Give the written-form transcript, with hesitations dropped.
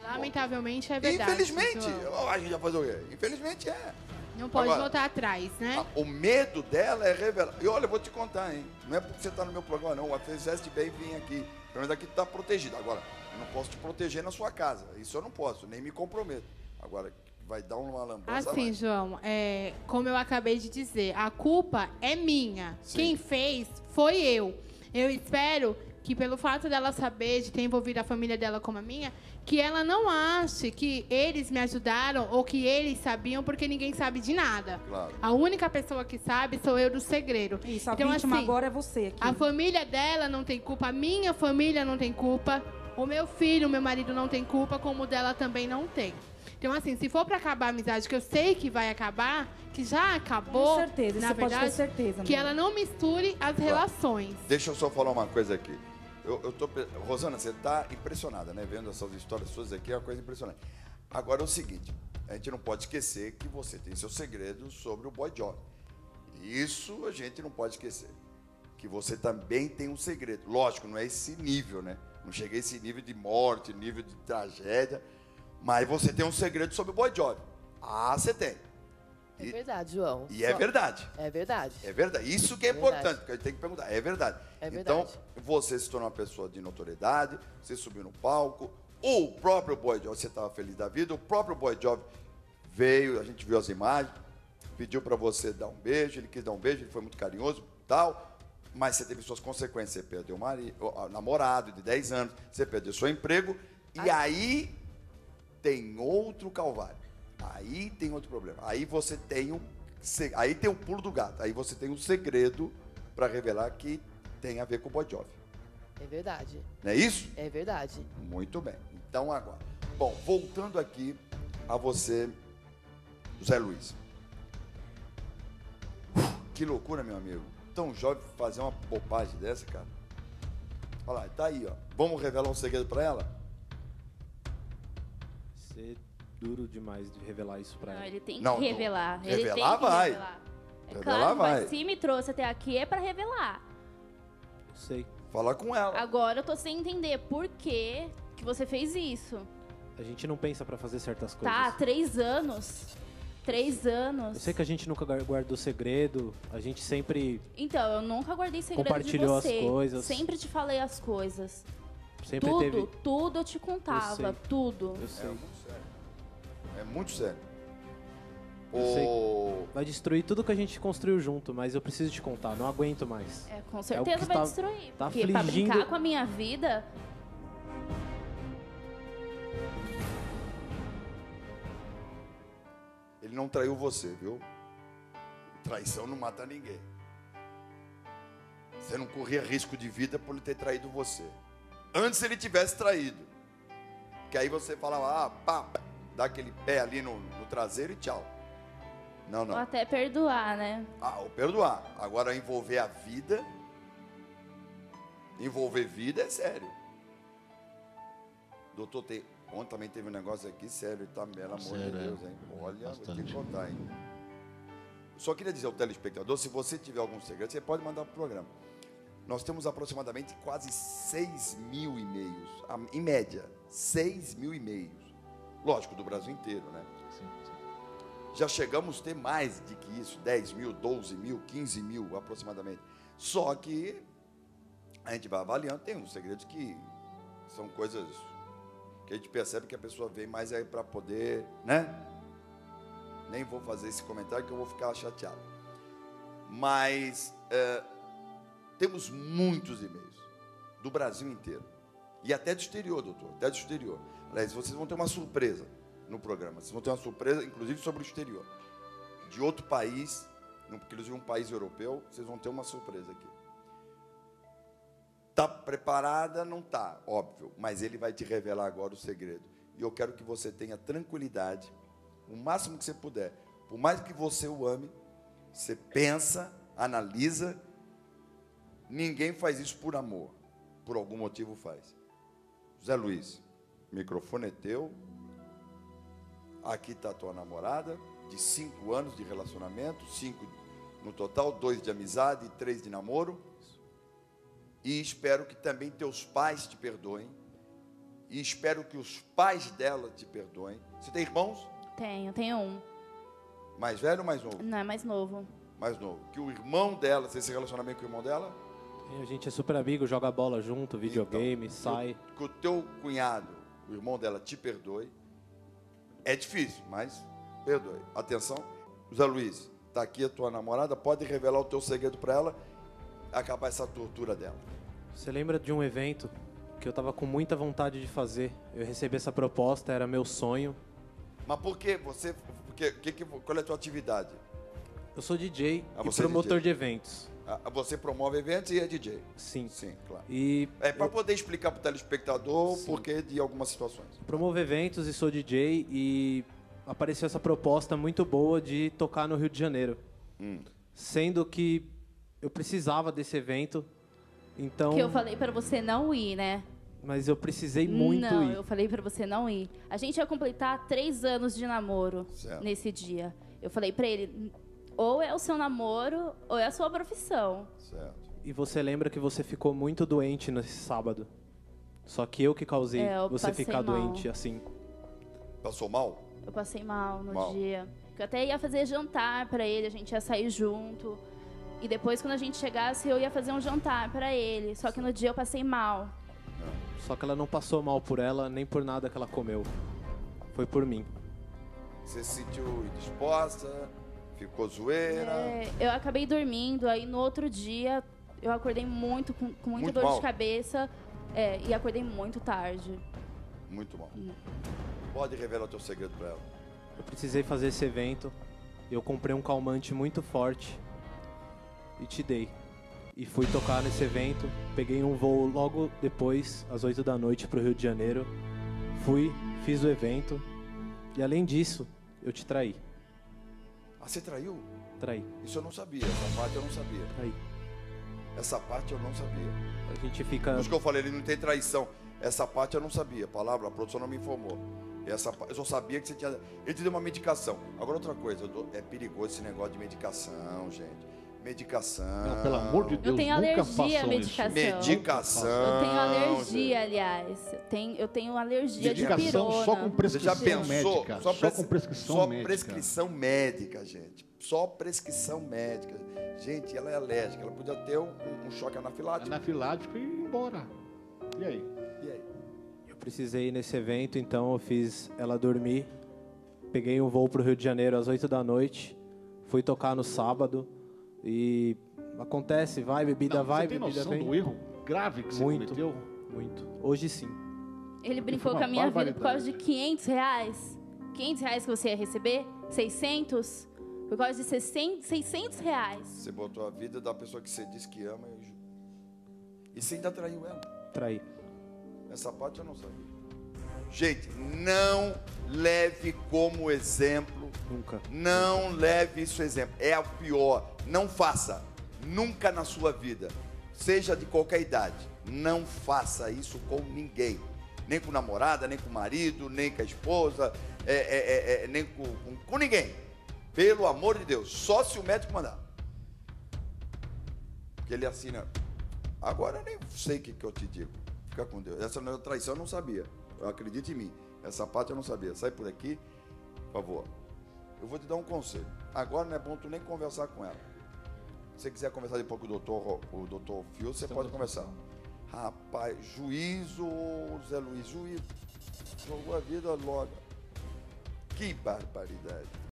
Lamentavelmente é verdade. Infelizmente. A gente vai fazer o quê? Infelizmente é. Não pode Agora, voltar atrás, né? O medo dela é revelar. E olha, eu vou te contar, hein? Não é porque você está no meu programa, não. Fizeste bem vir aqui. Pelo menos aqui tu está protegido. Agora, eu não posso te proteger na sua casa. Isso eu não posso, nem me comprometo. Agora, vai dar uma lambança. Assim, João, como eu acabei de dizer, a culpa é minha. Sim. Quem fez foi eu. Eu espero que, pelo fato dela saber, de ter envolvido a família dela como a minha, que ela não ache que eles me ajudaram ou que eles sabiam, porque ninguém sabe de nada. Claro. A única pessoa que sabe sou eu do segredo. Isso, a então, vítima assim, agora é você aqui. A família dela não tem culpa, a minha família não tem culpa, o meu filho, o meu marido não tem culpa, como o dela também não tem. Então, assim, se for para acabar a amizade, que eu sei que vai acabar, que já acabou, Com certeza, na você verdade, pode ter certeza, que amor. ela não misture as relações. Deixa eu só falar uma coisa aqui. Rosana, você está impressionada, né? Vendo essas histórias suas aqui, é uma coisa impressionante. Agora é o seguinte, a gente não pode esquecer que você tem seu segredo sobre o Boy Job. Isso a gente não pode esquecer. Que você também tem um segredo. Lógico, não é esse nível, né? Não cheguei a esse nível de morte, nível de tragédia. Mas você tem um segredo sobre o Boy Job. Ah, você tem. É verdade, João. É verdade. É verdade. É verdade. Isso que é importante, porque a gente tem que perguntar. É verdade. É verdade. Então, você se tornou uma pessoa de notoriedade, você subiu no palco, o próprio Boy Job, você estava feliz da vida, o próprio Boy Job veio, a gente viu as imagens, pediu para você dar um beijo, ele quis dar um beijo, ele foi muito carinhoso, tal, mas você teve suas consequências, você perdeu o namorado de 10 anos, você perdeu seu emprego, e aí tem outro calvário. Aí tem outro problema. Aí você tem aí tem o pulo do gato. Aí você tem um segredo para revelar que tem a ver com o Boy Job. É verdade. Não é isso? É verdade. Muito bem. Então agora. Bom, voltando aqui a você, José Luiz. Que loucura, meu amigo. Tão jovem fazer uma bobagem dessa, cara. Olha lá, tá aí, ó. Vamos revelar um segredo para ela? Ser duro demais de revelar isso pra Não, ela. ele tem que Não, revelar. Ele revelar tem que vai. revelar. É Revelar claro, vai. mas se me trouxe até aqui é pra revelar. Eu sei. Fala com ela. Agora eu tô sem entender por que você fez isso. A gente não pensa pra fazer certas coisas. Tá, 3 anos. 3 anos. Eu sei que a gente nunca guardou segredo, a gente sempre Então, eu nunca guardei segredo de compartilhou você. as coisas. Sempre te falei as coisas. sempre Tudo, teve. tudo eu te contava. Eu sei. Tudo. Eu É sei. muito sério. É muito sério. Eu sei. Vai destruir tudo que a gente construiu junto, mas eu preciso te contar, não aguento mais. É, com É o certeza que vai tá- destruir. tá porque pra afligindo- brincar com a minha vida, Ele não traiu você, viu? Traição não mata ninguém. Você não corria risco de vida por ele ter traído você. Antes ele tivesse traído. Que aí você falava, pá, dá aquele pé ali no traseiro e tchau. Não, ou não. até perdoar, né? O perdoar. Agora envolver a vida. Envolver vida é sério. Doutor, ontem também teve um negócio aqui sério, tá? Pelo amor de Sério, Deus, hein? Olha, vou bastante. te contar, hein? Só queria dizer ao telespectador, se você tiver algum segredo, você pode mandar pro programa. Nós temos aproximadamente quase 6 mil e-mails. Em média, 6 mil e-mails. Lógico, do Brasil inteiro, né? Sim, sim. Já chegamos a ter mais de que isso, 10 mil, 12 mil, 15 mil aproximadamente. Só que a gente vai avaliando, tem uns segredos que são coisas que a gente percebe que a pessoa vem mais aí para poder, né? Nem vou fazer esse comentário que eu vou ficar chateado. Mas temos muitos e-mails do Brasil inteiro. E até do exterior, doutor, até do exterior. Aliás, vocês vão ter uma surpresa no programa. Vocês vão ter uma surpresa, inclusive, sobre o exterior. De outro país, inclusive um país europeu, vocês vão ter uma surpresa aqui. Está preparada? Não está, óbvio. Mas ele vai te revelar agora o segredo. E eu quero que você tenha tranquilidade, o máximo que você puder. Por mais que você o ame, você pensa, analisa. Ninguém faz isso por amor. Por algum motivo faz. José Luiz, o microfone é teu. Aqui está a tua namorada, de 5 anos de relacionamento, 5 no total, 2 de amizade e 3 de namoro. E espero que também teus pais te perdoem. e espero que os pais dela te perdoem. Você tem irmãos? Tenho um. Mais velho ou mais novo? Não, é mais novo. Mais novo. Que o irmão dela, você se relaciona bem com o irmão dela? A gente é super amigo, joga bola junto, videogame, Então, sai. que o teu cunhado, o irmão dela, te perdoe. É difícil, mas perdoe. Atenção, Zé Luiz, tá aqui a tua namorada, pode revelar o teu segredo para ela, acabar essa tortura dela. Você lembra de um evento que eu tava com muita vontade de fazer? Eu recebi essa proposta, era meu sonho. Mas por que você... qual é a tua atividade? Eu sou DJ e você é promotor DJ. de eventos. Você promove eventos e é DJ? Sim. Sim, claro. E É para poder explicar para o telespectador o porquê de algumas situações. promovo eventos e sou DJ e apareceu essa proposta muito boa de tocar no Rio de Janeiro. Sendo que eu precisava desse evento, então... Que eu falei pra você não ir, né? Mas eu precisei muito não, ir. eu falei pra você não ir. A gente ia completar 3 anos de namoro Certo. nesse dia. Eu falei pra ele, ou é o seu namoro, ou é a sua profissão. Certo. E você lembra que você ficou muito doente nesse sábado. Só que eu que causei Eu você passei ficar mal. doente assim. Passou mal? Eu passei mal no Mal. dia. Eu até ia fazer jantar pra ele, a gente ia sair junto. E depois, quando a gente chegasse, eu ia fazer um jantar pra ele. Só que no dia eu passei mal. Só que ela não passou mal por ela, nem por nada que ela comeu. Foi por mim. Você se sentiu indisposta? Ficou zoeira? Eu acabei dormindo, aí no outro dia eu acordei muito, com muita Muito dor mal? de cabeça. E acordei muito tarde. Muito mal. Pode revelar o teu segredo para ela. Eu precisei fazer esse evento. Eu comprei um calmante muito forte e te dei. E fui tocar nesse evento. Peguei um voo logo depois, às 8 da noite, pro Rio de Janeiro. Fui, fiz o evento. E além disso, eu te traí. Ah, você traiu? Traí, Isso eu não sabia. Essa parte eu não sabia. traí. Essa parte eu não sabia. A gente fica... Por isso que eu falei, ele não tem traição. Essa parte eu não sabia. A produção não me informou. Eu só sabia que você tinha... Ele te deu uma medicação. Agora outra coisa, é perigoso esse negócio de medicação, gente. Medicação. Não, pelo amor de Deus, tenho nunca alergia à façam medicação. isso. Medicação. Eu tenho alergia, gente. aliás. Eu tenho alergia de Medicação pirona. só com Você já prescrição pensou? médica. Só com prescrição só médica. prescrição médica, gente. Só prescrição médica. Gente, ela é alérgica. Ela podia ter um choque anafilático. Anafilático e ir embora. E aí? E aí? Eu precisei ir nesse evento, então eu fiz ela dormir. Peguei um voo pro Rio de Janeiro às 8 da noite. Fui tocar no sábado. E acontece, vai, bebida Não, vai, você tem bebida noção vem. do erro grave que você Muito, cometeu? muito. Hoje sim. Ele brincou Foi com a uma minha vida por causa de barbaridade. R$500. R$500 que você ia receber? 600? Por causa de R$600. Você botou a vida da pessoa que você disse que ama e você ainda traiu ela. Traí. Essa parte eu não sabia. Gente, não leve como exemplo. Nunca. Não leve isso exemplo. É o pior. Não faça. Nunca na sua vida. Seja de qualquer idade. Não faça isso com ninguém. Nem com namorada, nem com marido, nem com a esposa, nem com ninguém. Pelo amor de Deus. Só se o médico mandar. Porque ele assina. Agora eu nem sei o que eu te digo. Fica com Deus. Essa não é traição, eu não sabia. Acredite em mim. Essa parte eu não sabia. Sai por aqui, por favor. Eu vou te dar um conselho. Agora não é bom tu nem conversar com ela. Se você quiser conversar depois com o doutor Fio, você pode conversar. Rapaz, juízo, Zé Luiz, juízo. Jogou a vida logo. Que barbaridade.